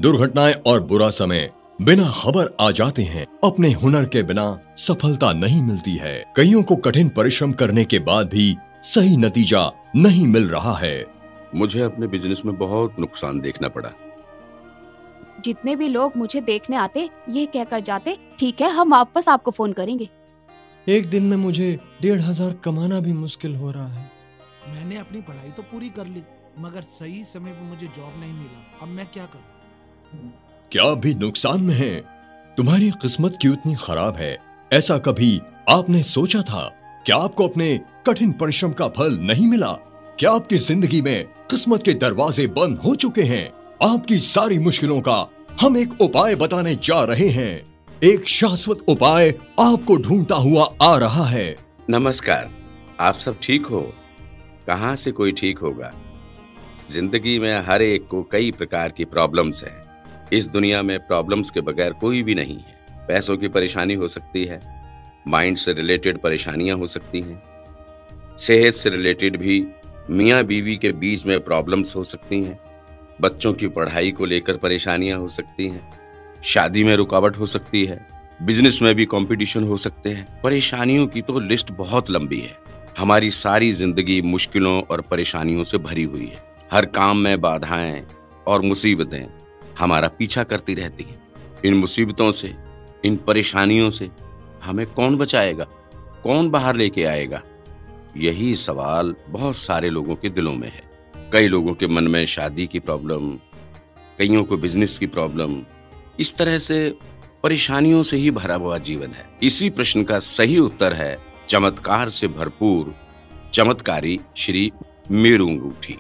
दुर्घटनाएं और बुरा समय बिना खबर आ जाते हैं। अपने हुनर के बिना सफलता नहीं मिलती है। कईयों को कठिन परिश्रम करने के बाद भी सही नतीजा नहीं मिल रहा है। मुझे अपने बिजनेस में बहुत नुकसान देखना पड़ा। जितने भी लोग मुझे देखने आते ये कहकर जाते, ठीक है हम वापस आपको फोन करेंगे। एक दिन में मुझे 1500 कमाना भी मुश्किल हो रहा है। मैंने अपनी पढ़ाई तो पूरी कर ली, मगर सही समय पर मुझे जॉब नहीं मिला। अब मैं क्या करूं? क्या आप भी नुकसान में हैं? तुम्हारी किस्मत क्यों इतनी खराब है? ऐसा कभी आपने सोचा था? क्या आपको अपने कठिन परिश्रम का फल नहीं मिला? क्या आपकी जिंदगी में किस्मत के दरवाजे बंद हो चुके हैं? आपकी सारी मुश्किलों का हम एक उपाय बताने जा रहे हैं। एक शाश्वत उपाय आपको ढूंढता हुआ आ रहा है। नमस्कार, आप सब ठीक हो? कहाँ से कोई ठीक होगा? जिंदगी में हर एक को कई प्रकार की प्रॉब्लम्स है। इस दुनिया में प्रॉब्लम्स के बगैर कोई भी नहीं है। पैसों की परेशानी हो सकती है, माइंड से रिलेटेड परेशानियां हो सकती हैं, सेहत से रिलेटेड भी मियाँ बीवी के बीच में प्रॉब्लम्स हो सकती हैं, बच्चों की पढ़ाई को लेकर परेशानियां हो सकती हैं, शादी में रुकावट हो सकती है, बिजनेस में भी कंपटीशन हो सकते हैं। परेशानियों की तो लिस्ट बहुत लंबी है। हमारी सारी जिंदगी मुश्किलों और परेशानियों से भरी हुई है। हर काम में बाधाएं और मुसीबतें हमारा पीछा करती रहती हैं। इन मुसीबतों से, इन परेशानियों से हमें कौन बचाएगा, कौन बाहर लेके आएगा? यही सवाल बहुत सारे लोगों के दिलों में है। कई लोगों के मन में शादी की प्रॉब्लम, कईयों को बिजनेस की प्रॉब्लम, इस तरह से परेशानियों से ही भरा हुआ जीवन है। इसी प्रश्न का सही उत्तर है चमत्कार से भरपूर चमत्कारी श्री मेरू अंगूठी।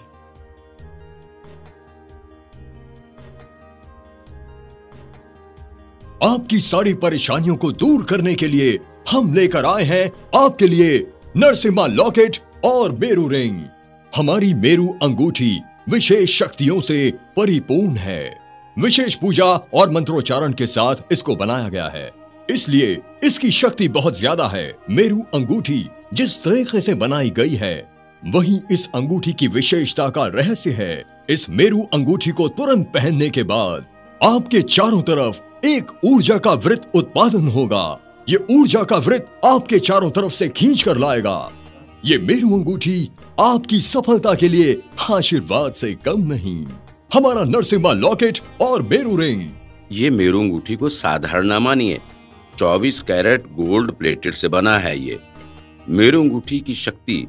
आपकी सारी परेशानियों को दूर करने के लिए हम लेकर आए हैं आपके लिए नरसिम्हा लॉकेट और मेरू रिंग। हमारी मेरू अंगूठी विशेष शक्तियों से परिपूर्ण है। विशेष पूजा और मंत्रोच्चारण के साथ इसको बनाया गया है, इसलिए इसकी शक्ति बहुत ज्यादा है। मेरू अंगूठी जिस तरीके से बनाई गई है वही इस अंगूठी की विशेषता का रहस्य है। इस मेरू अंगूठी को तुरंत पहनने के बाद आपके चारों तरफ एक ऊर्जा का वृत्त उत्पादन होगा। ये ऊर्जा का वृत्त आपके चारों तरफ से खींच कर लाएगा। ये मेरू अंगूठी आपकी सफलता के लिए आशीर्वाद से कम नहीं। हमारा नरसिम्हा लॉकेट और मेरू रिंग। ये मेरू अंगूठी को साधारण ना मानिए, 24 कैरेट गोल्ड प्लेटेड से बना है। ये मेरू अंगूठी की शक्ति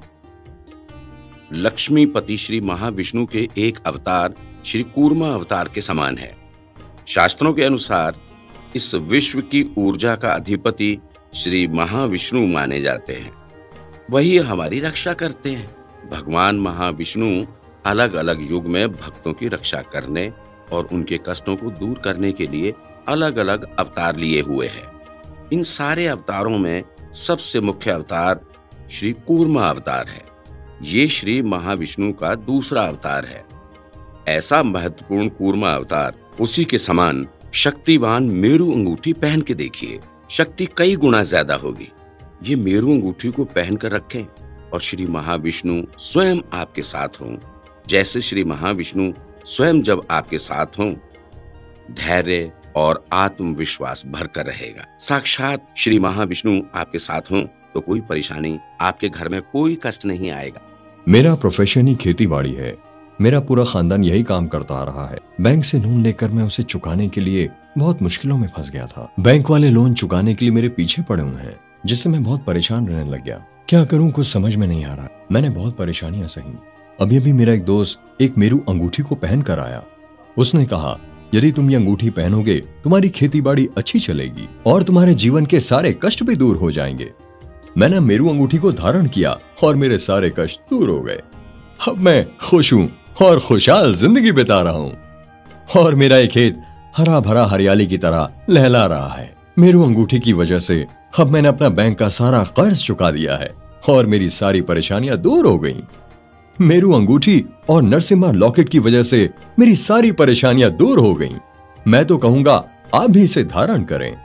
लक्ष्मीपति श्री महाविष्णु के एक अवतार श्री कूर्मा अवतार के समान है। शास्त्रों के अनुसार इस विश्व की ऊर्जा का अधिपति श्री महाविष्णु माने जाते हैं। वही हमारी रक्षा करते हैं। भगवान महाविष्णु अलग अलग युग में भक्तों की रक्षा करने और उनके कष्टों को दूर करने के लिए अलग अलग अवतार लिए हुए हैं। इन सारे अवतारों में सबसे मुख्य अवतार श्री कूर्मा अवतार है। ये श्री महाविष्णु का दूसरा अवतार है। ऐसा महत्वपूर्ण कूर्मा अवतार, उसी के समान शक्तिवान मेरू अंगूठी पहन के देखिए, शक्ति कई गुना ज्यादा होगी। ये मेरू अंगूठी को पहन कर रखें और श्री महाविष्णु स्वयं आपके साथ हों। जैसे श्री महाविष्णु स्वयं जब आपके साथ हों, धैर्य और आत्मविश्वास भरकर रहेगा। साक्षात श्री महाविष्णु आपके साथ हों तो कोई परेशानी, आपके घर में कोई कष्ट नहीं आएगा। मेरा प्रोफेशन ही खेती बाड़ी है। मेरा पूरा खानदान यही काम करता आ रहा है। बैंक से लोन लेकर मैं उसे चुकाने के लिए बहुत मुश्किलों में फंस गया था। बैंक वाले लोन चुकाने के लिए मेरे पीछे पड़े हुए हैं, जिससे मैं बहुत परेशान रहने लग गया। क्या करूं कुछ समझ में नहीं आ रहा। मैंने बहुत परेशानियां सही। अभी अभी मेरा एक दोस्त एक मेरू अंगूठी को पहन कर आया। उसने कहा, यदि तुम ये अंगूठी पहनोगे तुम्हारी खेती बाड़ी अच्छी चलेगी और तुम्हारे जीवन के सारे कष्ट भी दूर हो जाएंगे। मैंने मेरू अंगूठी को धारण किया और मेरे सारे कष्ट दूर हो गए। अब मैं खुश हूँ और खुशहाल जिंदगी बिता रहा हूँ और मेरा ये खेत हरा भरा हरियाली की तरह लहला रहा है। मेरू अंगूठी की वजह से अब मैंने अपना बैंक का सारा कर्ज चुका दिया है और मेरी सारी परेशानियां दूर हो गईं। मेरू अंगूठी और नरसिम्हा लॉकेट की वजह से मेरी सारी परेशानियां दूर हो गईं। मैं तो कहूंगा आप भी इसे धारण करें।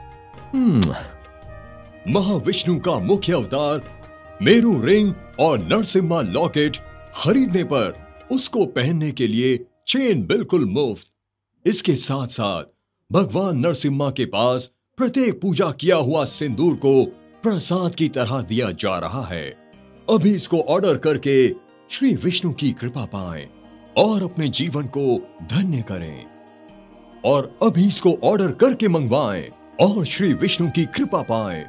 महाविष्णु का मुख्य अवतार मेरू रिंग और नरसिम्हा लॉकेट खरीदने पर उसको पहनने के लिए चेन बिल्कुल मुफ्त। इसके साथ साथ भगवान नरसिम्हा के पास प्रत्येक पूजा किया हुआ सिंदूर को प्रसाद की तरह दिया जा रहा है। अभी इसको ऑर्डर करके श्री विष्णु की कृपा पाएं और अपने जीवन को धन्य करें। और अभी इसको ऑर्डर करके मंगवाएं और श्री विष्णु की कृपा पाएं।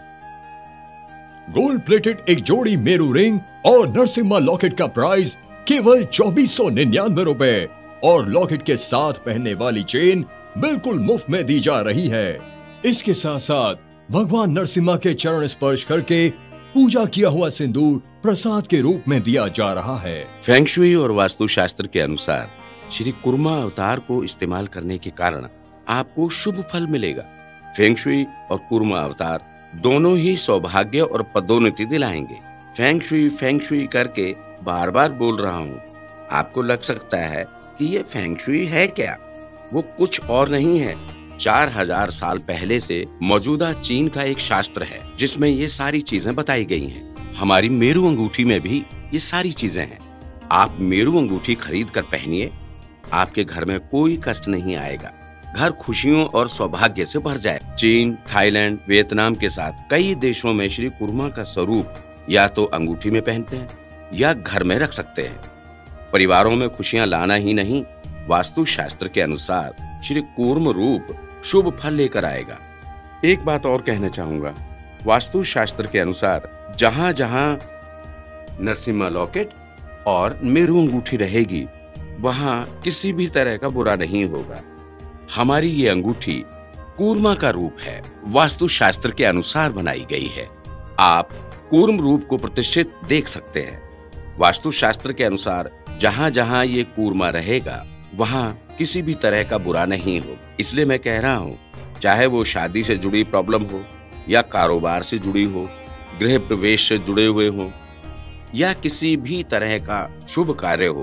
गोल्ड प्लेटेड एक जोड़ी मेरू रिंग और नरसिम्हा लॉकेट का प्राइस केवल 2499 रुपए और लॉकेट के साथ पहनने वाली चेन बिल्कुल मुफ्त में दी जा रही है। इसके साथ साथ भगवान नरसिम्हा के चरण स्पर्श करके पूजा किया हुआ सिंदूर प्रसाद के रूप में दिया जा रहा है। फेंगशुई और वास्तु शास्त्र के अनुसार श्री कुर्मा अवतार को इस्तेमाल करने के कारण आपको शुभ फल मिलेगा। फेंगशुई और कुर्मा अवतार दोनों ही सौभाग्य और पदोन्नति दिलाएंगे। फेंगशुई करके बार बार बोल रहा हूँ। आपको लग सकता है कि ये फेंगशुई है क्या? वो कुछ और नहीं है, 4000 साल पहले से मौजूदा चीन का एक शास्त्र है जिसमें ये सारी चीजें बताई गई हैं। हमारी मेरू अंगूठी में भी ये सारी चीजें हैं। आप मेरू अंगूठी खरीद कर पहनिए, आपके घर में कोई कष्ट नहीं आएगा। घर खुशियों और सौभाग्य से भर जाए। चीन, थाईलैंड, वियतनाम के साथ कई देशों में श्री कुर्मा का स्वरूप या तो अंगूठी में पहनते हैं या घर में रख सकते हैं। परिवारों में खुशियां लाना ही नहीं, वास्तु शास्त्र के अनुसार श्री कूर्म रूप शुभ फल लेकर आएगा। एक बात और कहना चाहूंगा, वास्तु शास्त्र के अनुसार जहां जहां नरसिम्हा लॉकेट और मेरू अंगूठी रहेगी वहां किसी भी तरह का बुरा नहीं होगा। हमारी ये अंगूठी कूर्मा का रूप है, वास्तु शास्त्र के अनुसार बनाई गई है। आप कूर्म रूप को प्रतिष्ठित देख सकते हैं। वास्तु शास्त्र के अनुसार जहां जहां ये कूर्मा रहेगा वहां किसी भी तरह का बुरा नहीं हो। इसलिए मैं कह रहा हूँ, चाहे वो शादी से जुड़ी प्रॉब्लम हो या कारोबार से जुड़ी हो, गृह प्रवेश से जुड़े हुए हो या किसी भी तरह का शुभ कार्य हो,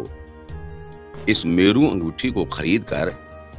इस मेरू अंगूठी को खरीद कर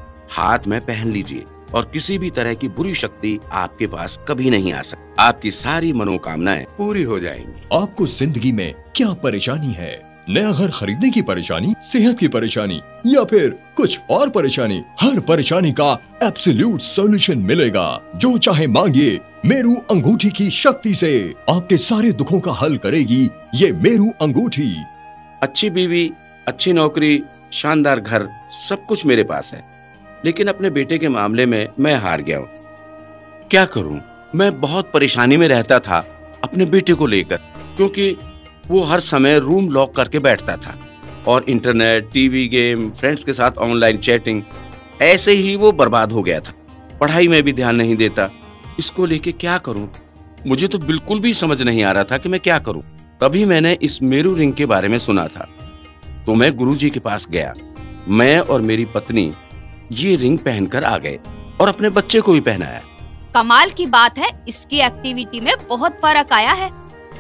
हाथ में पहन लीजिए और किसी भी तरह की बुरी शक्ति आपके पास कभी नहीं आ सकती। आपकी सारी मनोकामनाएं पूरी हो जाएंगी। आपको जिंदगी में क्या परेशानी है? नया घर खरीदने की परेशानी, सेहत की परेशानी या फिर कुछ और परेशानी? हर परेशानी का एब्सोल्यूट सॉल्यूशन मिलेगा। जो चाहे मांगिए, मेरू अंगूठी की शक्ति से आपके सारे दुखों का हल करेगी ये मेरू अंगूठी। अच्छी बीवी, अच्छी नौकरी, शानदार घर, सब कुछ मेरे पास है, लेकिन अपने बेटे के मामले में मैं हार गया हूँ। क्या करूँ? मैं बहुत परेशानी में रहता था अपने बेटे को लेकर, क्योंकि वो हर समय रूम लॉक करके बैठता था और इंटरनेट, टीवी, गेम, फ्रेंड्स के साथ ऑनलाइन चैटिंग, ऐसे ही वो बर्बाद हो गया था। पढ़ाई में भी ध्यान नहीं देता। इसको लेके क्या करूं? मुझे तो बिल्कुल भी समझ नहीं आ रहा था कि मैं क्या करूं। तभी मैंने इस मेरू रिंग के बारे में सुना था, तो मैं गुरुजी के पास गया। मैं और मेरी पत्नी ये रिंग पहनकर आ गए और अपने बच्चे को भी पहनाया। कमाल की बात है, इसकी एक्टिविटी में बहुत फर्क आया है।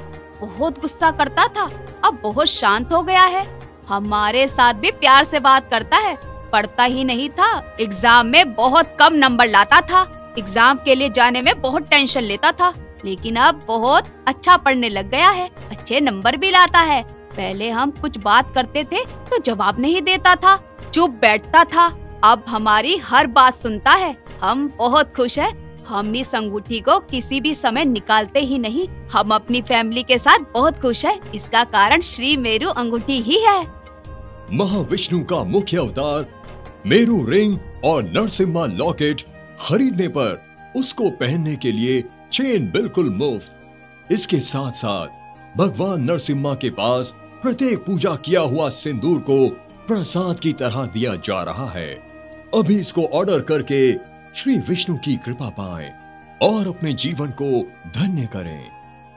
बहुत गुस्सा करता था, अब बहुत शांत हो गया है। हमारे साथ भी प्यार से बात करता है। पढ़ता ही नहीं था, एग्जाम में बहुत कम नंबर लाता था। एग्जाम के लिए जाने में बहुत टेंशन लेता था, लेकिन अब बहुत अच्छा पढ़ने लग गया है। अच्छे नंबर भी लाता है। पहले हम कुछ बात करते थे तो जवाब नहीं देता था, चुप बैठता था। अब हमारी हर बात सुनता है। हम बहुत खुश हैं। हम इस अंगूठी को किसी भी समय निकालते ही नहीं। हम अपनी फैमिली के साथ बहुत खुश हैं। इसका कारण श्री मेरू अंगूठी ही है। महाविष्णु का मुख्य अवतार मेरू रिंग और नरसिम्हा लॉकेट खरीदने पर उसको पहनने के लिए चेन बिल्कुल मुफ्त। इसके साथ साथ भगवान नरसिम्हा के पास प्रत्येक पूजा किया हुआ सिंदूर को प्रसाद की तरह दिया जा रहा है। अभी इसको ऑर्डर करके श्री विष्णु की कृपा पाएं और अपने जीवन को धन्य करें।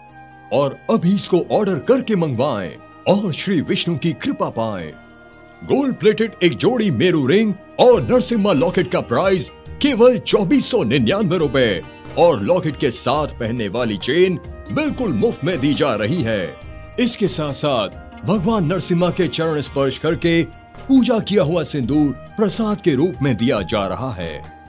और अभी इसको ऑर्डर करके मंगवाएं और श्री विष्णु की कृपा पाएं। गोल्ड प्लेटेड एक जोड़ी मेरू रिंग और नरसिम्हा लॉकेट का प्राइस केवल 2499 रुपए और लॉकेट के साथ पहनने वाली चेन बिल्कुल मुफ्त में दी जा रही है। इसके साथ साथ भगवान नरसिम्हा के चरण स्पर्श करके पूजा किया हुआ सिंदूर प्रसाद के रूप में दिया जा रहा है।